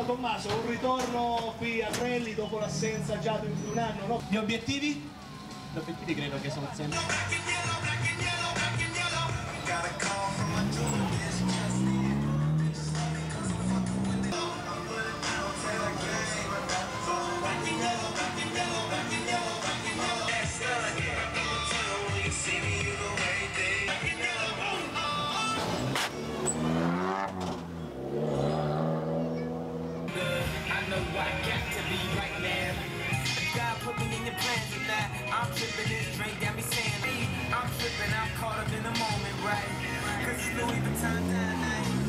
Tommaso, un ritorno qui a Rally dopo l'assenza già di un anno, no? Gli obiettivi? Gli obiettivi credo che sono sempre... I'm tripping, this drink got me saying, hey, I'm tripping, I'm caught up in the moment, right? Cause it's Louis Vuitton down night.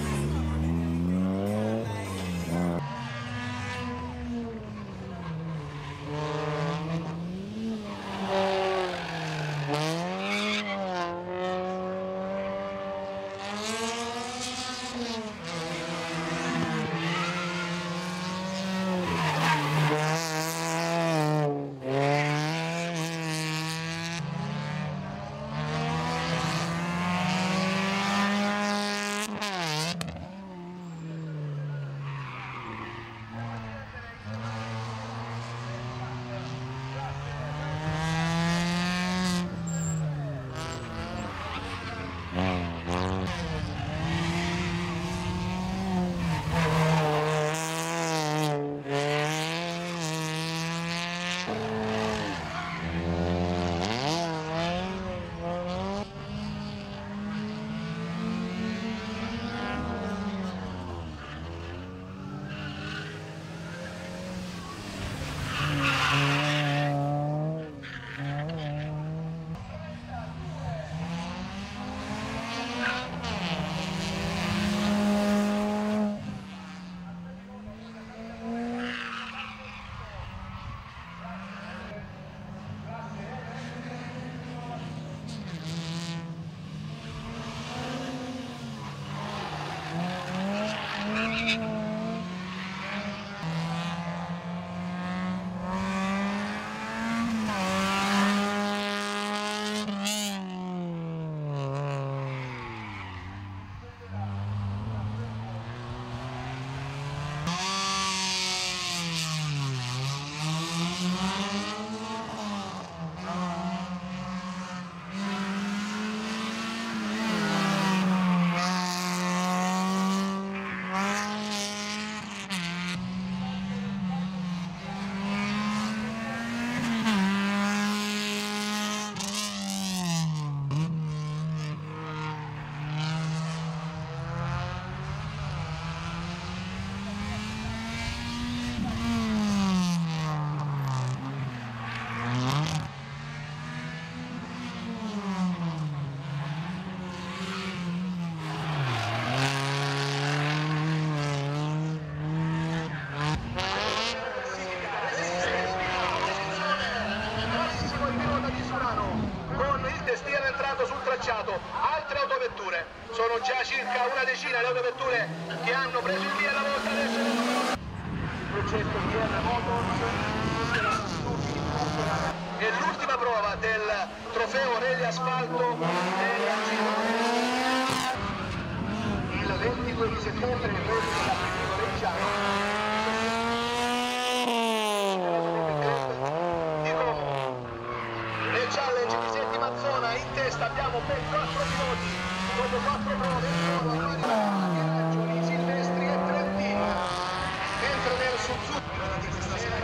Altre autovetture, sono già circa una decina le autovetture che hanno preso il via la volta adesso il progetto VR Motors e l'ultima prova del trofeo Rally Asfalto il 22 di settembre in Rally della Reggiano. Challenge di settima zona, in testa abbiamo ben 4 piloti, dopo 4 prove sono Silvestri e Trentino, mentre nel Suzuki di questa sera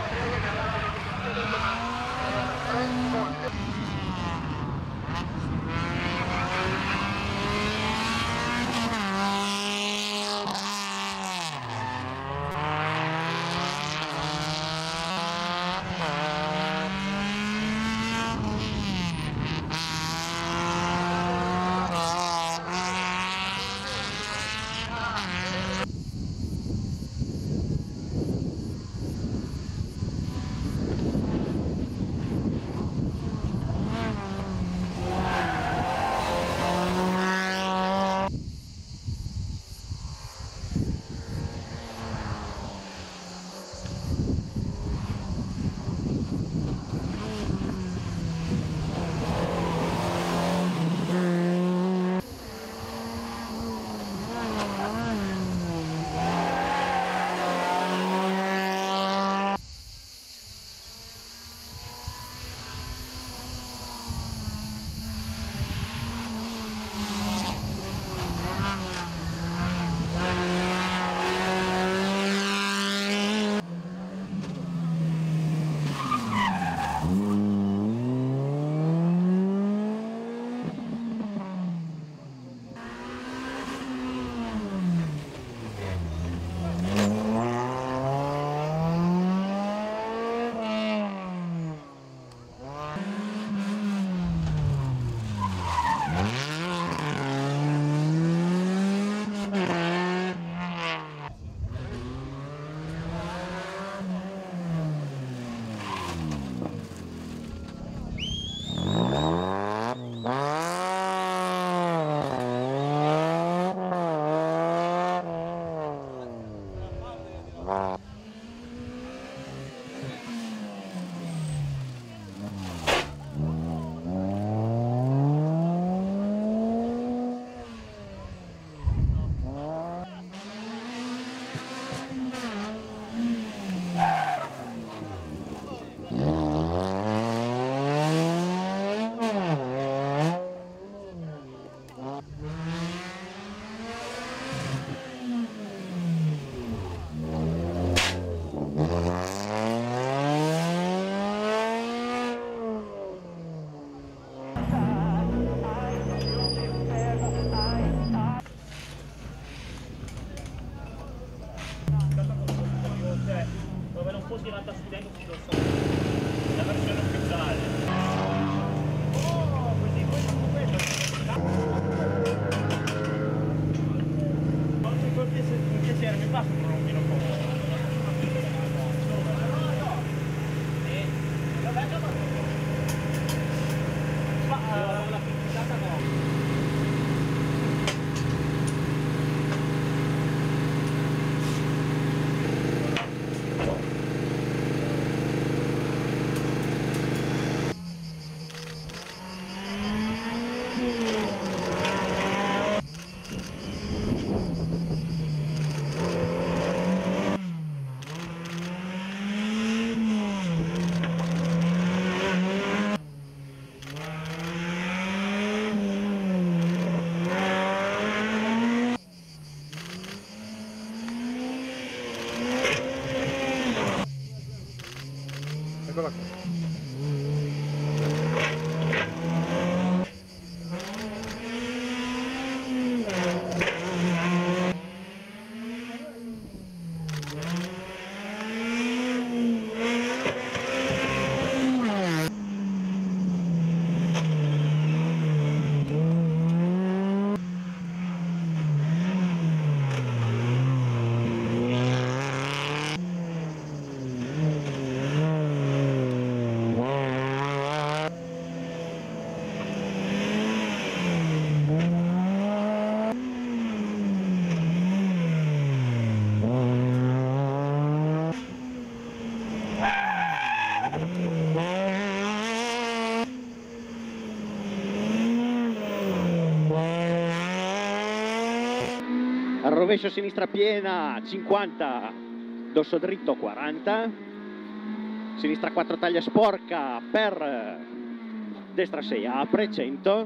rovescio sinistra piena 50, dorso dritto 40, sinistra 4 taglia sporca per destra 6 apre 100,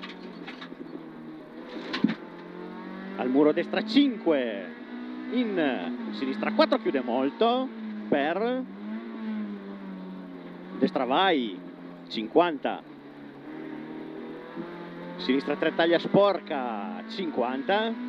al muro destra 5, in sinistra 4 chiude molto, per destra vai 50, sinistra 3 taglia sporca 50,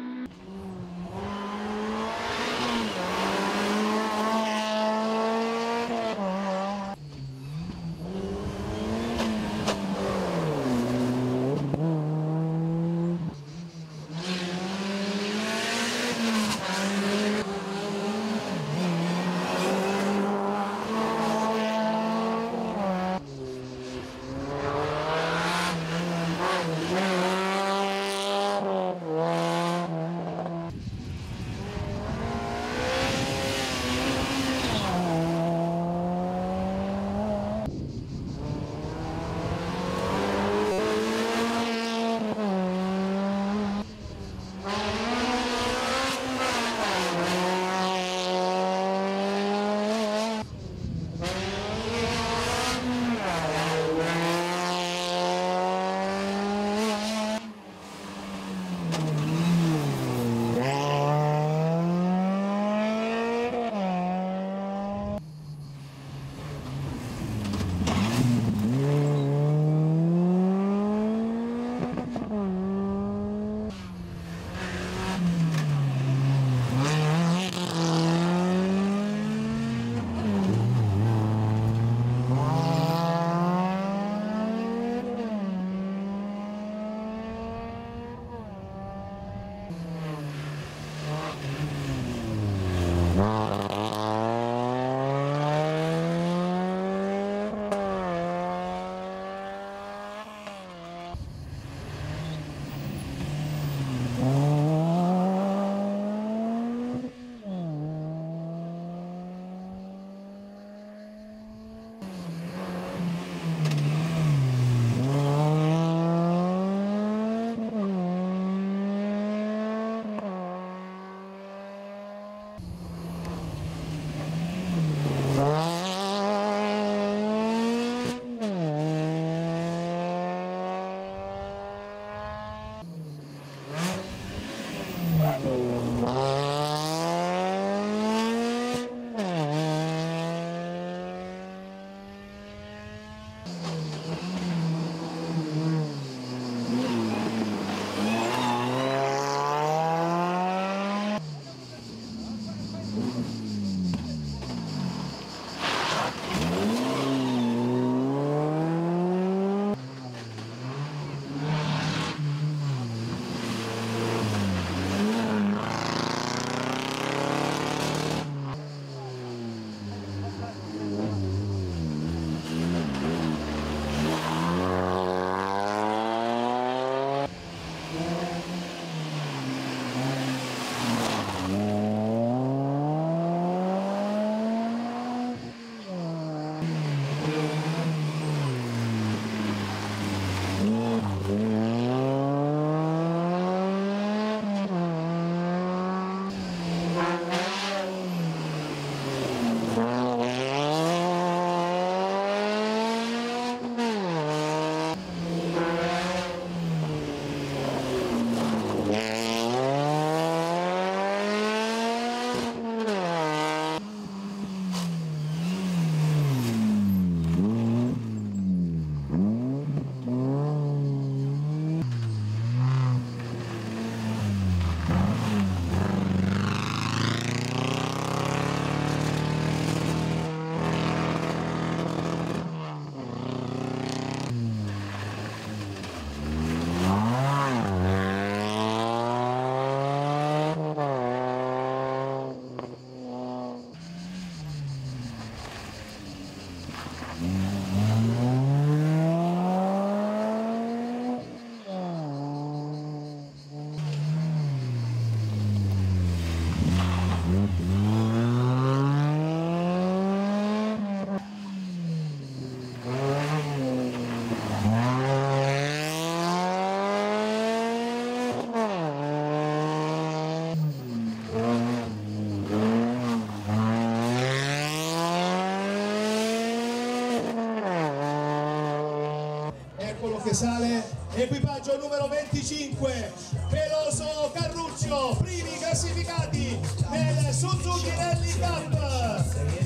eccolo che sale, equipaggio numero 25, Peloso Carruccio, primi classificati nel Suzuki Rally Cup.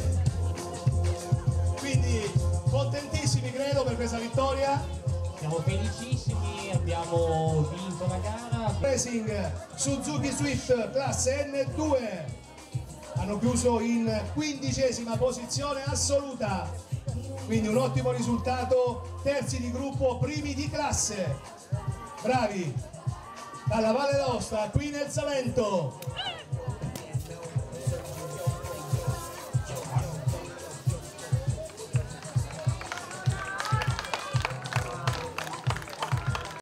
Quindi contentissimi credo per questa vittoria. Siamo felicissimi, abbiamo vinto la gara. Racing Suzuki Swift classe N2 hanno chiuso in 15ª posizione assoluta, quindi un ottimo risultato, terzi di gruppo, primi di classe. Bravi! Dalla Valle d'Aosta qui nel Salento.